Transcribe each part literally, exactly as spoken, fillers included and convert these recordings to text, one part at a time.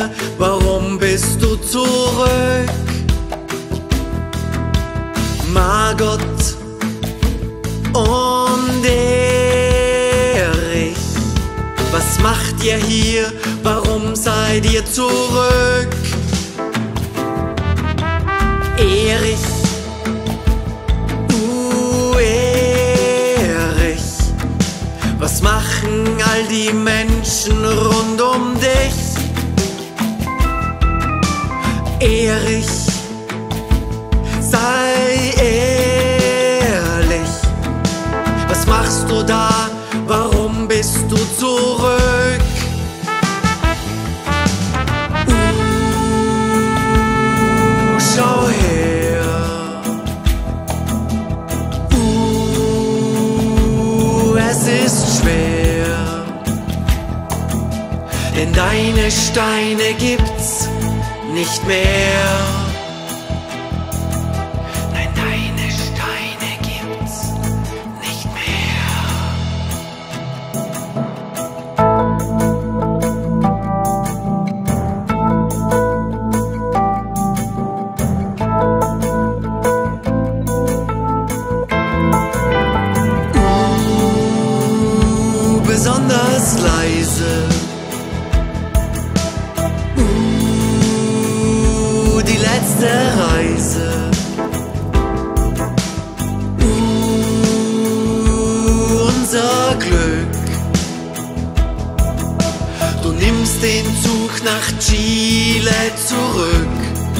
hier? Warum bist du zurück? Margot und Erich, was macht ihr hier? Warum seid ihr zurück? Erich, uh, Erich, was machen all die Menschen rund um dich? Erich, sei ehrlich, was machst du da? Warum bist du zurück? Uh, schau her. Uh, es ist schwer, denn deine Steine gibt's nicht mehr. Nein, deine Steine gibt's nicht mehr. Uh, besonders leise. Die letzte Reise. Uh, unser Glück. Du nimmst den Zug nach Chile zurück.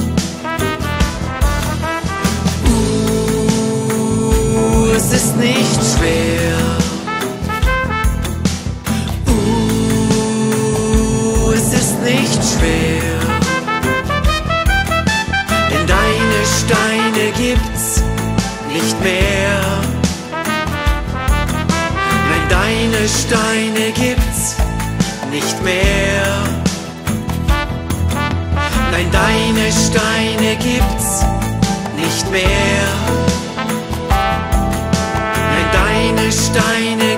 Uh, es ist nicht schwer. Uh, es ist nicht schwer. Steine gibt's nicht mehr. Nein, deine Steine gibt's nicht mehr. Nein, deine Steine gibt's nicht mehr. Nein, deine Steine